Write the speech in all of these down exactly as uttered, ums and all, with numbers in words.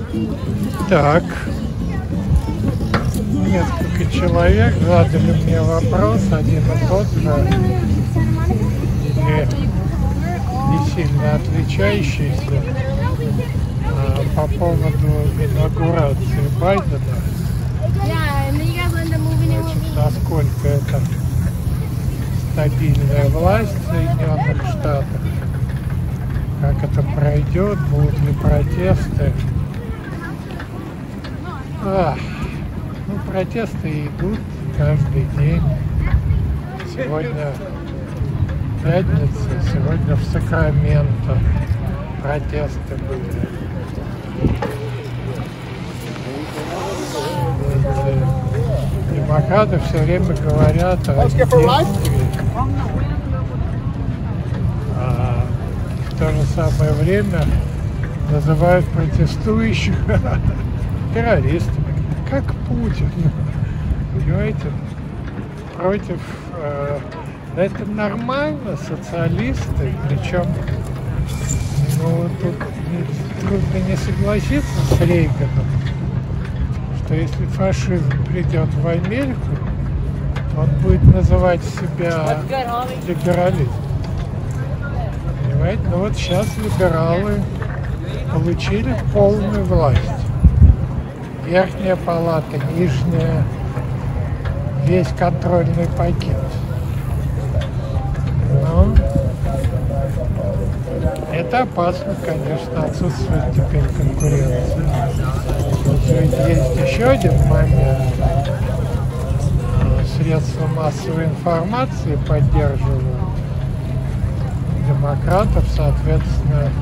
Так, несколько человек задали мне вопрос, один и тот же, или не сильно отличающийся, а, по поводу инаугурации Байдена. Значит, насколько это стабильная власть в Соединенных Штатах, как это пройдет, будут ли протесты. А, ну, протесты идут каждый день. Сегодня пятница, сегодня в Сакраменто протесты были. Демократы все время говорят о действии, а в то же самое время называют протестующих террористами, как Путин, понимаете, против, э, это нормально, социалисты, причем, ну, тут трудно не согласиться с Рейганом, что если фашизм придет в Америку, он будет называть себя либерализмом. Понимаете? Ну вот сейчас либералы получили полную власть. Верхняя палата, нижняя, весь контрольный пакет. Но это опасно, конечно, отсутствует теперь конкуренция. Есть еще один момент. Средства массовой информации поддерживают демократов, соответственно,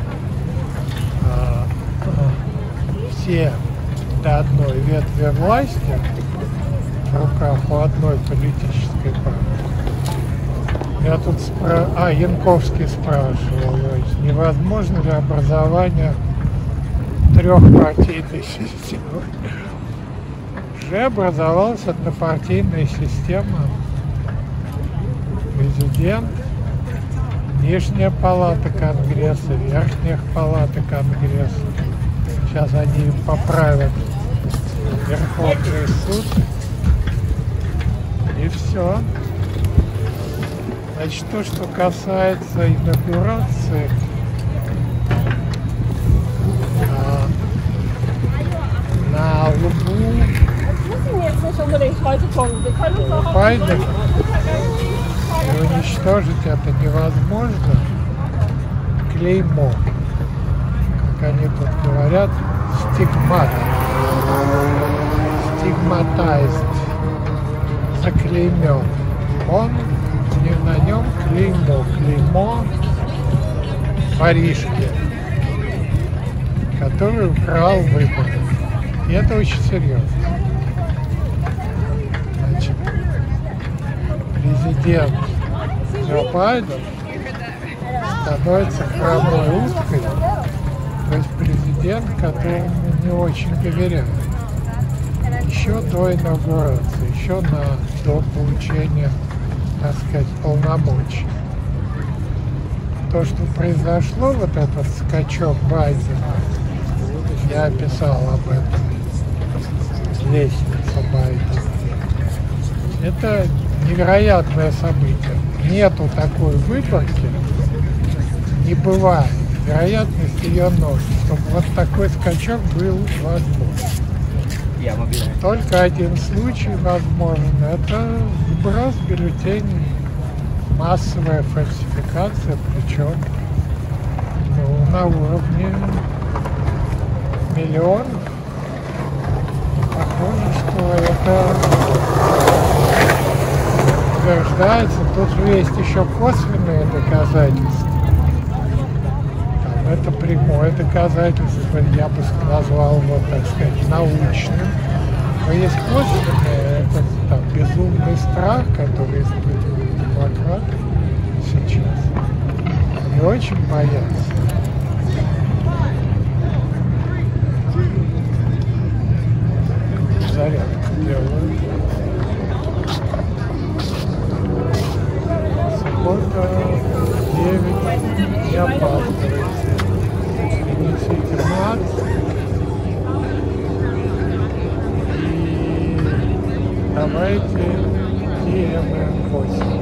все до одной ветви власти в руках у одной политической партии. Я тут спра... А, Янковский спрашивал, невозможно ли образование трехпартийной системы. Уже образовалась однопартийная система. Президент, нижняя палата Конгресса, верхняя палата Конгресса. Сейчас они поправят Верховный суд. И все. Значит, то, что касается инаугурации, на лбу Байдена, и уничтожить это невозможно, клеймо, как они тут говорят, стигмат, стигматайзд, заклеймен. Он, не на нем клеймо, клеймо воришки, который украл выборы. И это очень серьезно. Значит, президент Джо Байден становится хромой уткой, то есть президент, которому не очень доверяют. Еще до инаугурации, еще на, до получения, так сказать, полномочий. То, что произошло, вот этот скачок Байдена, я описал об этом. Лестница Байдена. Это невероятное событие. Нету такой выборки, не бывает. Вероятность ее ноль, чтобы вот такой скачок был возможен. Только один случай возможен. Это сброс бюллетеней, массовая фальсификация, причем ну, на уровне миллионов. Похоже, что это утверждается. Тут же есть еще косвенные доказательства. Там это прямое доказательство, я бы назвал его, так сказать, научным. Но есть косвенные, это там, безумный страх, который испытывают демократы сейчас. Они очень боятся. Зарядку делают. Суббота девять, не опаздывайте. Принесите мат, называете Ди Эм Эм восемь.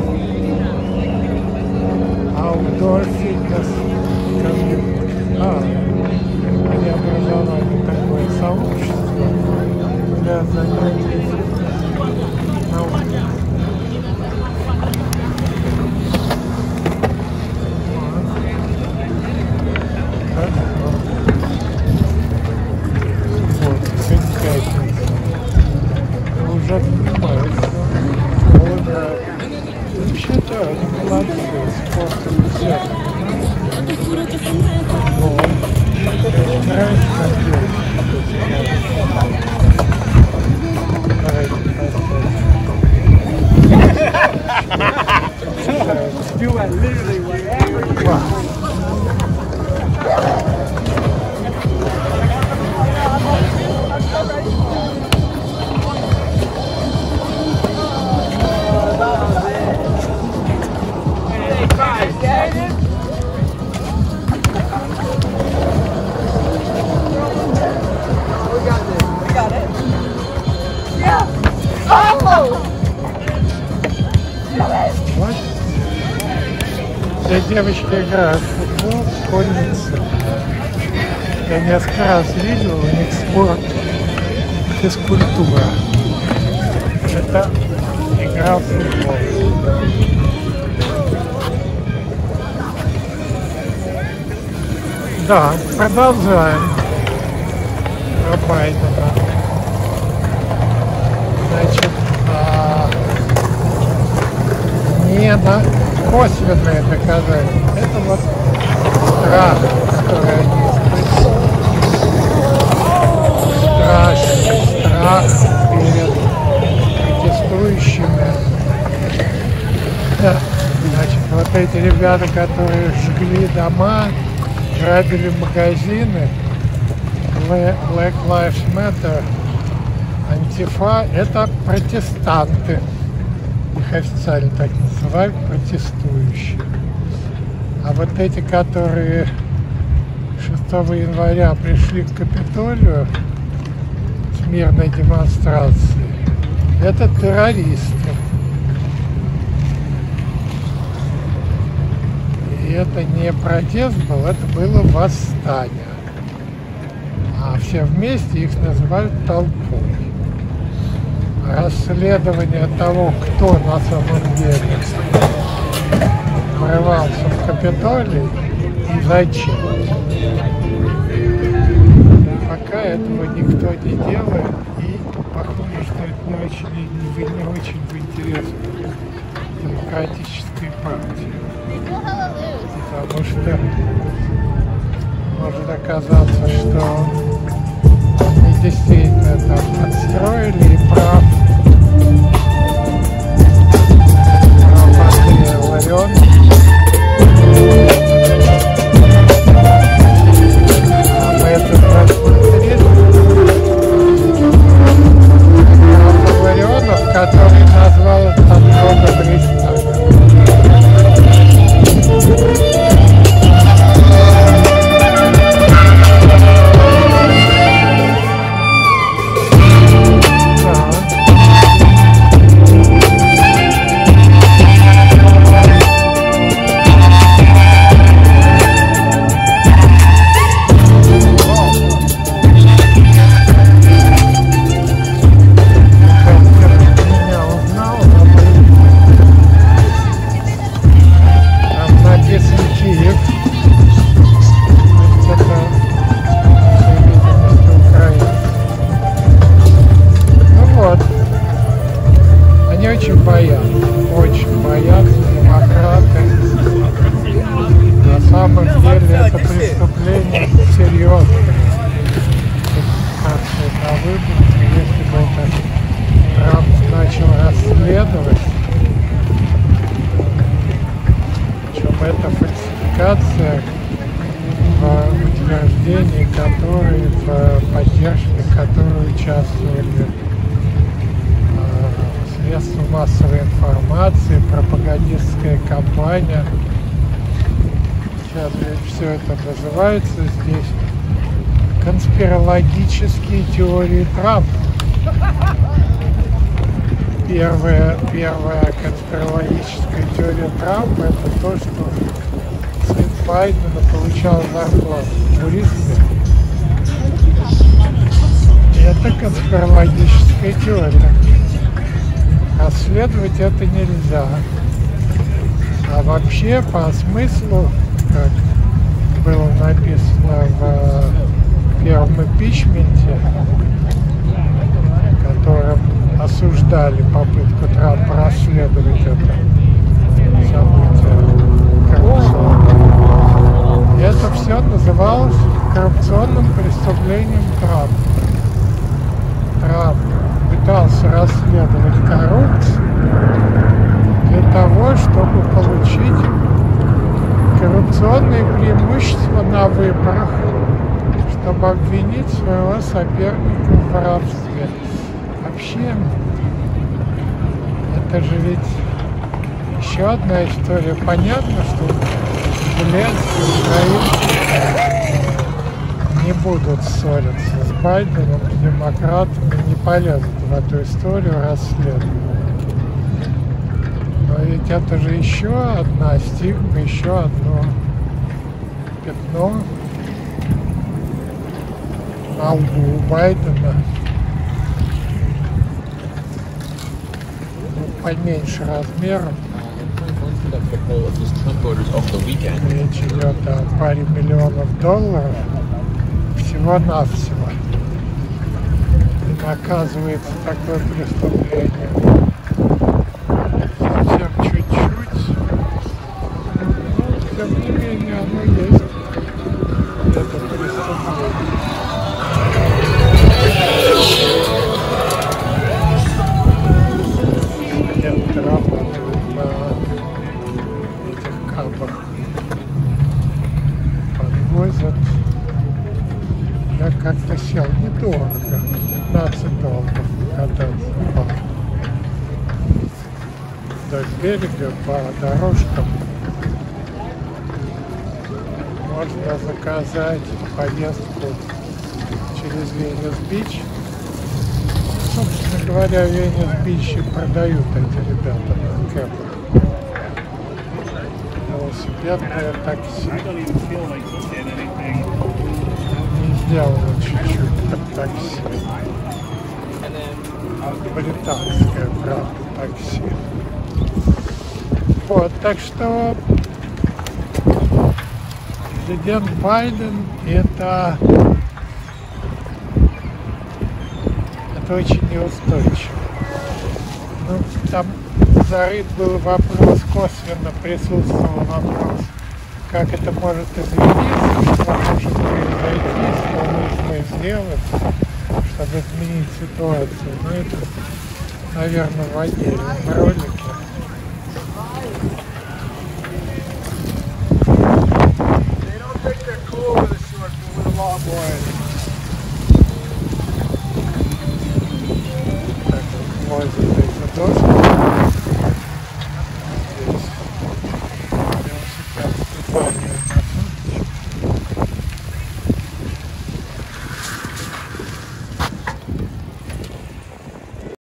Outdoor Fitness Community. А, преобразование такое сообщество для занятий на улице. Вот, сегодня пятница. Уже занимаются. Вообще, да, они молодцы, спортом все. Вот. Нравится, как делать. Do I literally whatever you want. Вот. Все девочки играют в футбол, школьницы. Я несколько раз видел, у них спорт, физкультура. Это игра в футбол. Да, продолжаем. Рабайдена. Значит, а, не на косвенные доказательства. Это вот страх, который они испытывают. Страшный страх перед протестующими. Да. Значит, вот эти ребята, которые жгли дома, грабили магазины, Black Lives Matter, Антифа, это протестанты. Их официально так называют, протестующие. А вот эти, которые шестого января пришли к Капитолию с мирной демонстрацией, это террористы. И это не протест был, это было восстание. А все вместе их называют толпой. Расследование того, кто на самом деле врывался в Капитолий и зачем. Пока этого никто не делает, и похоже, что это не очень, не, не очень в интересе демократической партии. Потому что может оказаться, что они действительно там подстроили и прав. Прав Андрея Ларен. А мы это просмотрели. Прав Ларионов, который назвал это много приставок. Массовой информации, пропагандистская кампания. Сейчас все это называется здесь конспирологические теории Трампа. Первая, первая конспирологическая теория Трампа — это то, что сын Байдена получал зарплату в туризме. Это конспирологическая теория. Расследовать это нельзя. А вообще, по смыслу, как было написано в первом импичменте, которым осуждали попытку Трампа расследовать это событие коррупционное, это все называлось коррупционным преступлением Трампа. Трамп пытался расследовать коррупцию для того, чтобы получить коррупционные преимущества на выборах, чтобы обвинить своего соперника в воровстве. Вообще, это же ведь еще одна история. Понятно, что Зеленский и Украина не будут ссориться с Байденом, демократами не полезут в эту историю расследования. Но ведь это же еще одна стигма, еще одно пятно на лбу у Байдена. Ну, поменьше размером. Речь идет о паре миллионов долларов. Всего-навсего. И наказывается такое преступление совсем чуть-чуть. Но, тем не менее, оно есть. Это преступление. Студенты работают на этих кабах. Подвозят. Я как-то сел недорого, пятнадцать долларов кататься вдоль берега по дорожкам. Можно заказать поездку через Венес-Бич. Собственно говоря, в Венес-Биче продают эти ребята на кэпах. Велосипедное такси. Сделано чуть-чуть как такси. Британское, правда, такси. Вот, так что президент Байден это, это очень неустойчиво. Ну, там зарыт был вопрос, косвенно присутствовал вопрос, как это может измениться, что может произойти, что нужно сделать, чтобы изменить ситуацию. Ну, это, наверное, в отдельном ролике.